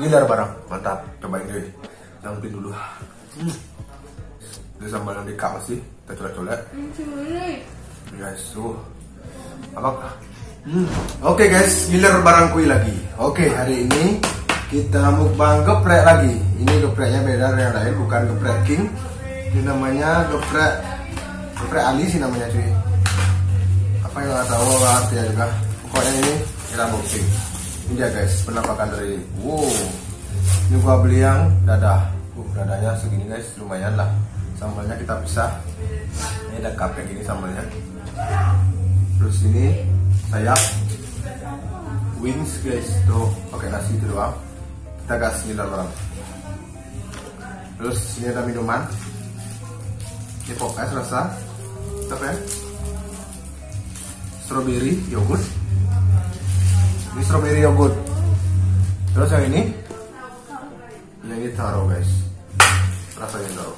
Ngiler barang, mantap. Cobain guys. Langsung dulu. Ini sambal yang dikap sih, kita colek-colek. Guys, apa? Oke guys, ngiler barang kui lagi. Oke, hari ini kita mukbang geprek lagi. Ini gepreknya beda dari yang lain, bukan geprek king. Ini namanya geprek Ali sih namanya cuy. Apa yang nggak tahu artinya juga. Pokoknya ini kita unboxing. Ini dia guys, penampakan dari ini gua beli yang dadah. Dadanya segini guys, lumayan lah. Sambalnya kita pisah. Ini ada cup kayak gini sambalnya. Terus ini sayap wings guys, tuh pakai nasi itu doang. Kita gas ngiler barang. Terus sini ada minuman. Ini pop es rasa apa ya? Strawberry yogurt. Ini strawberry yogurt. Terus yang ini taro guys. Rasanya taro.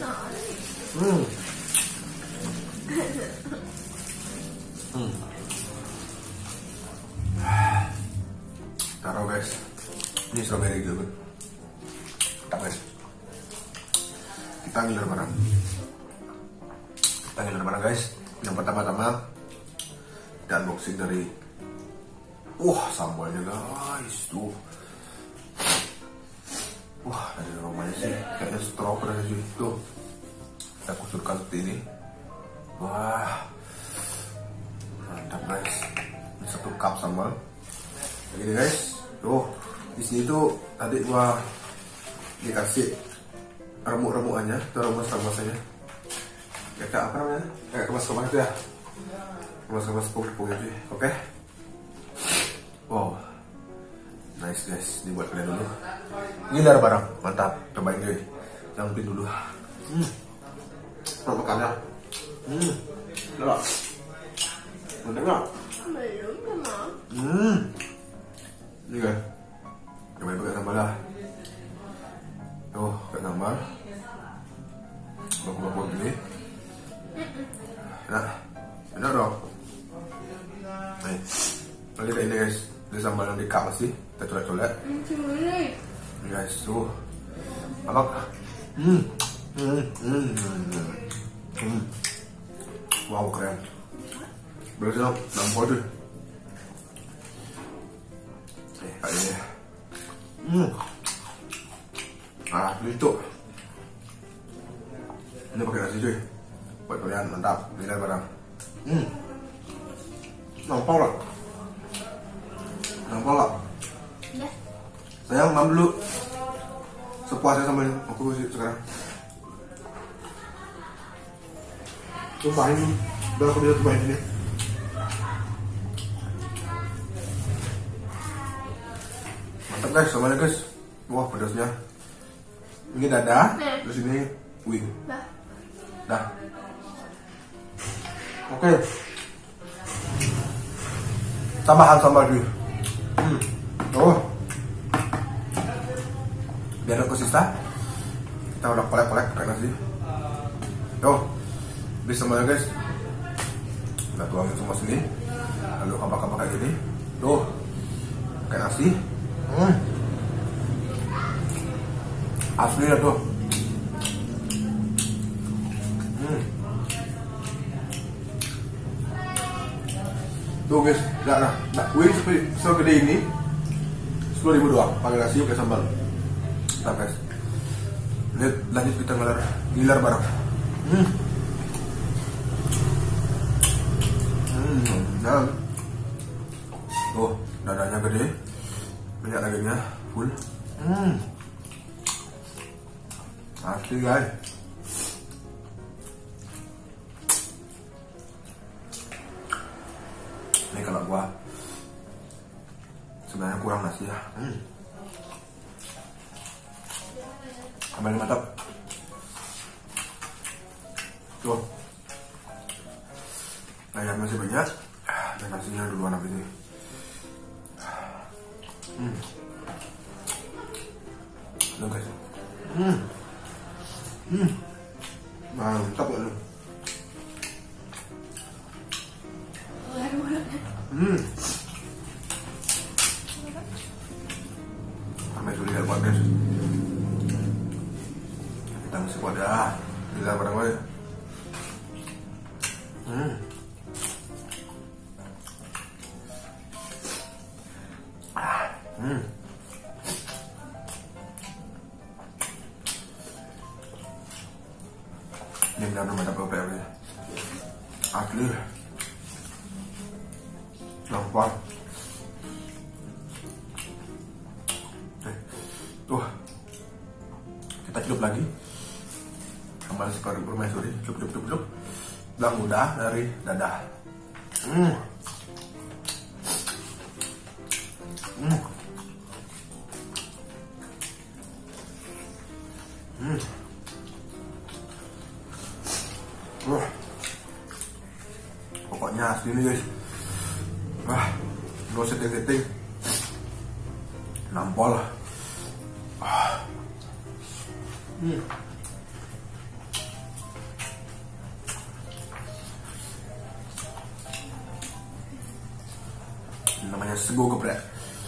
Taro guys. Ini strawberry yogurt. Mantap guys. Kita ngiler barang. Guys. Yang pertama-tama dan unboxing dari sambalnya guys tuh. Dari aromanya sih kayaknya strawberry sih tuh. Kita kucurkan seperti ini. Mantap guys. Ini satu cup sambal. Begini guys. Tuh, di sini tuh tadi gua dikasih remuk-remukannya, tuh remus-remusannya. Kayak apa namanya? Kayak kemas-kemas itu ya. Kemas-kemas pupuk itu. Oke. Wow. Nice guys, dibuat kalian dulu. Ngiler barang, mantap. Cobain guys. Langsung dulu. Penampakannya. Udah. Udah enggak? Belum. Ini guys. Cobain pakai sambal lah. Tuh, pakai sambal. Baku-baku gini. Nah, enak dong. Nih, lagi kayak ini guys. Ini sambal yang dikap sih, kita colek-colek. Ini guys, tuh. Apa? Wow, keren. Berarti nampol tuh. Kayak ini. Itu. Ini pakai nasi cuy. Buat kalian mantap. Ngiler barang. Nampol lah. Sayang, mam dulu. Sepuasnya sama aku sekarang. Cobain. Udah aku bisa cobain ini. Mantap guys, sambalnya guys. Wah, pedasnya. Ini dada, terus ini wing. Dah. Oke. Tambahan sambal dulu. Biar aku sisa, kita udah kolek-kolek pakai nasi. Bisa sambalnya guys. Kita tuangin semua sini, lalu kapak-kapak kayak gini. Tuh, pakai nasi. Asli ya tuh. Tuh guys, wing segede ini 10.000 doang, pakai nasi pakai sambal. Nah guys, lanjut kita ngiler bareng. Dan tuh dadanya gede, minyak dagingnya full. Asli guys. Ini kalau gua sebenarnya kurang nasi ya. Kembali mantap. Tuh. Ayam masih banyak. Dan nasinya duluan habis ini. Tuh guys. Mantap ya lu. Sampai sulit kali. Ini benar-benar mantap geprek ya. Asli. Nampak. Tuh. Kita celup lagi. Kembali seperti permaisuri. Celup. Belang mudah dari dadah. Pokoknya asli nih guys. Wah, no setting nampol. Namanya sego geprek.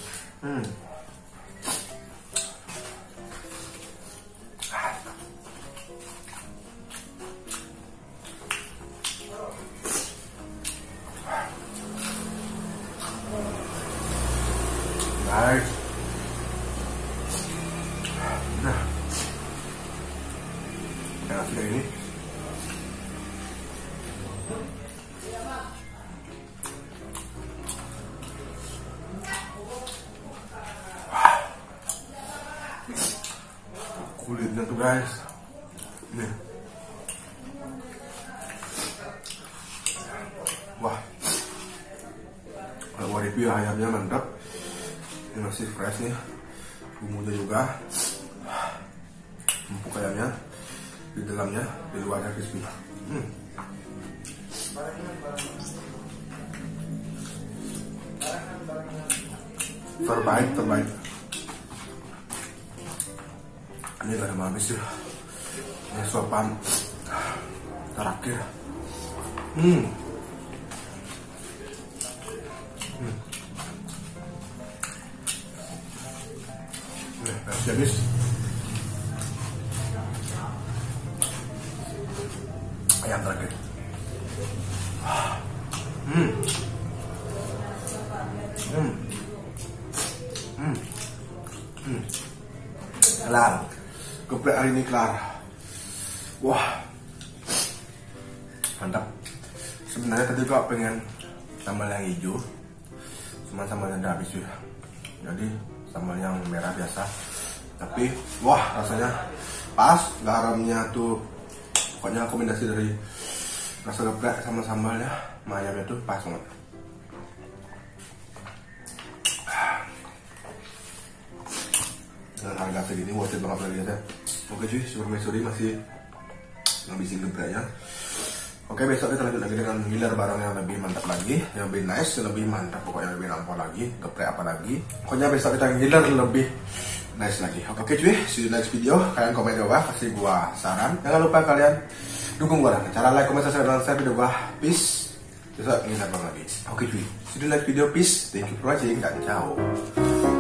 Nice. Nah, enak sudah ini. Kulitnya tuh guys, nih. Wah, kalau review ayamnya mantap. Ini masih fresh nih, bumbunya juga empuk ayamnya, di dalamnya, di luarnya crispy. Terbaik. Ini gak ada habis ya. Ini suapan terakhir. Habis. Ayam terakhir. Kelar. Geprek hari ini kelar. Wah, mantap. Sebenarnya tadi kok pengen sambal yang hijau, cuma sambalnya udah habis ya. Jadi sambal yang merah biasa. Tapi wah, rasanya pas. Garamnya tuh pokoknya kombinasi dari rasa geprek sama sambalnya, ayamnya tuh pas banget. Dengan harga segini worth it banget lagi ya. Oke cuy, Super Maisuri masih ngabisin gepreknya. Oke, besok kita lanjut lagi dengan ngiler barang yang lebih mantap lagi, yang lebih nice, yang lebih mantap, pokoknya lebih nampol lagi, geprek apa lagi. Pokoknya besok kita ngiler lebih nice lagi. Oke cuy, see you next video. Kalian komen di bawah, kasih gua saran. Jangan lupa kalian dukung gua dengan cara like, comment, subscribe, dan share video gua. Peace. Besok ngiler barang lagi. Oke cuy, see you next video. Peace. Thank you for watching dan ciao.